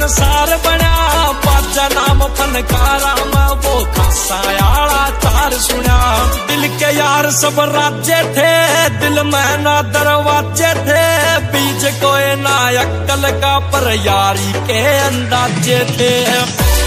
संसार बना बाजा नाम फनकारा मैं वो खासा आला चार सुना। दिल के यार सब राज्य थे दिल में ना दरवाजे थे, बीच कोई ना अक्कल का पर यारी के अंदाजे थे।